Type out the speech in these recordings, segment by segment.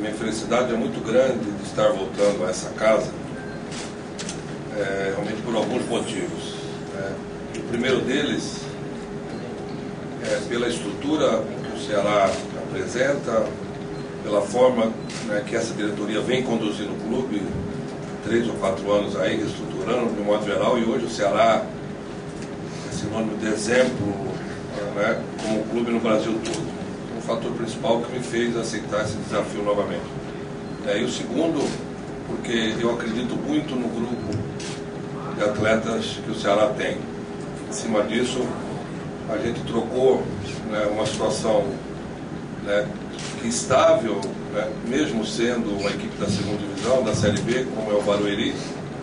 minha felicidade é muito grande de estar voltando a essa casa, realmente por alguns motivos. O primeiro deles é pela estrutura que o Ceará apresenta, pela forma que essa diretoria vem conduzindo o clube, 3 ou 4 anos aí, reestruturando de um modo geral, e hoje o Ceará é sinônimo de exemplo como um clube no Brasil todo. Um fator principal que me fez aceitar esse desafio novamente. E o segundo, porque eu acredito muito no grupo de atletas que o Ceará tem. Em cima disso, a gente trocou uma situação que estável, mesmo sendo uma equipe da segunda divisão, da Série B, como é o Barueri,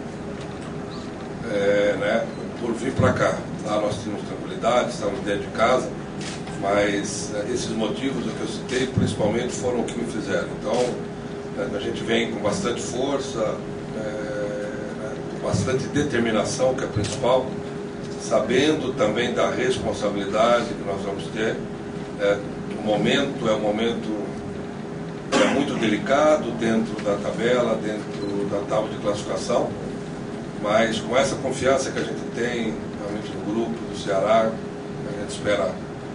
por vir para cá. Lá nós tínhamos tranquilidade, estávamos dentro de casa, mas esses motivos que eu citei, principalmente, foram o que me fizeram. Então, a gente vem com bastante força, com bastante determinação, que é principal, sabendo também da responsabilidade que nós vamos ter. O momento é um momento muito delicado dentro da tabela, dentro da tábua de classificação, mas com essa confiança que a gente tem realmente no grupo do Ceará, a gente espera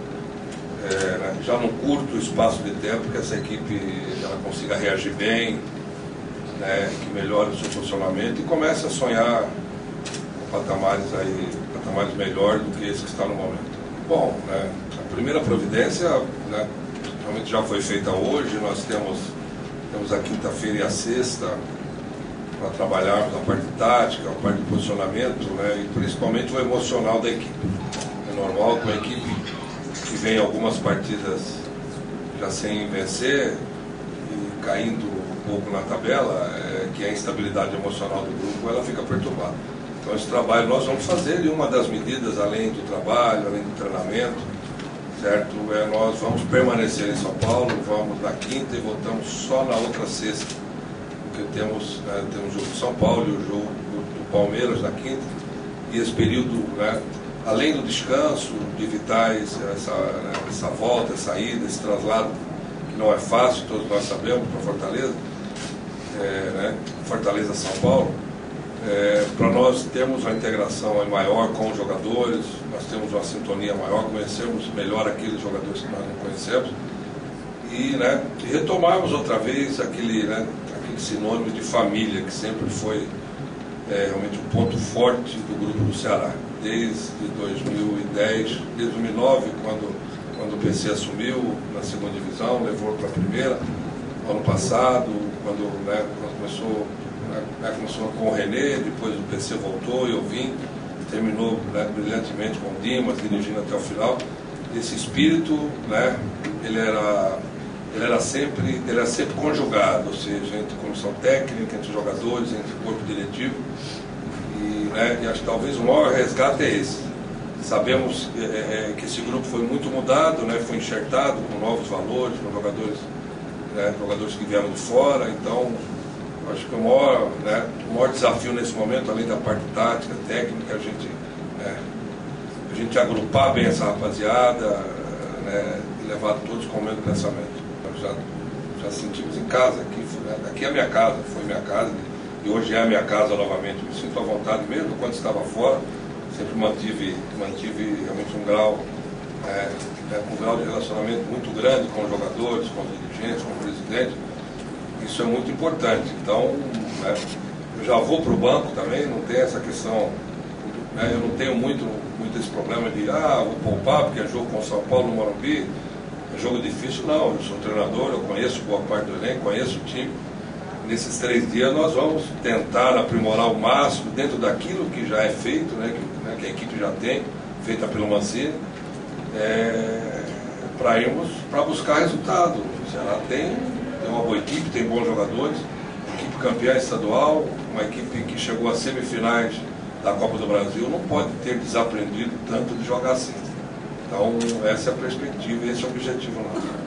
já num curto espaço de tempo que essa equipe ela consiga reagir bem, que melhore o seu funcionamento e comece a sonhar com patamares melhores do que esse que está no momento. Bom, a primeira providência realmente já foi feita hoje. Nós temos a quinta-feira e a sexta para trabalharmos a parte tática, a parte de posicionamento, e principalmente o emocional da equipe. É normal que uma equipe que vem algumas partidas já sem vencer e caindo um pouco na tabela, que é a instabilidade emocional do grupo, ela fica perturbada. Então esse trabalho nós vamos fazer, e uma das medidas, além do trabalho, além do treinamento, certo? Nós vamos permanecer em São Paulo, vamos na quinta e voltamos só na outra sexta, porque temos o jogo de São Paulo e o jogo do Palmeiras na quinta, e esse período, além do descanso, de evitar essa volta, essa ida, esse traslado, que não é fácil, todos nós sabemos, para Fortaleza, Fortaleza-São Paulo, para nós termos uma integração maior com os jogadores, nós temos uma sintonia maior, conhecemos melhor aqueles jogadores que nós não conhecemos, e retomarmos outra vez aquele sinônimo de família, que sempre foi realmente um ponto forte do grupo do Ceará. Desde 2010, desde 2009, quando o PC assumiu na segunda divisão, levou para a primeira, ano passado, quando começou com o René, depois o PC voltou e eu vim, terminou brilhantemente com o Dimas, dirigindo até o final. Esse espírito, ele era sempre conjugado, ou seja, entre comissão técnica, entre jogadores, entre corpo diretivo. E acho que talvez o maior resgate é esse. Sabemos que esse grupo foi muito mudado, foi enxertado com novos valores, com jogadores que vieram de fora. Então, acho que o maior desafio nesse momento, além da parte tática, técnica, a gente agrupar bem essa rapaziada, e levar todos com o mesmo pensamento. Nós já sentimos em casa, aqui é a minha casa, foi minha casa, e hoje é a minha casa novamente. Me sinto à vontade, mesmo quando estava fora, sempre mantive realmente um grau de relacionamento muito grande com os jogadores, com os dirigentes, com o presidente. Isso é muito importante. Então, eu já vou para o banco também, não tem essa questão, eu não tenho muito esse problema de vou poupar porque é jogo com o São Paulo no Morumbi, é jogo difícil. Não, eu sou treinador, eu conheço boa parte do elenco, conheço o time. Nesses 3 dias nós vamos tentar aprimorar o máximo dentro daquilo que já é feito, que a equipe já tem, feita pelo Mancini, para buscar resultado. O Ceará tem uma boa equipe, tem bons jogadores, equipe campeã estadual, uma equipe que chegou às semifinais da Copa do Brasil, não pode ter desaprendido tanto de jogar assim. Então essa é a perspectiva e esse é o objetivo nosso.